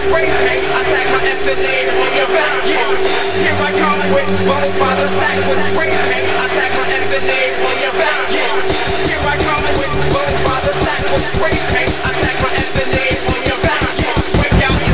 spray paint. I tag my effing name on your back. Yeah, here I come with both by the sack with spray paint. I tag my effing name on your back. Yeah, here I come with both by the sack with spray paint. I tag my effing name on your back. Yeah, break out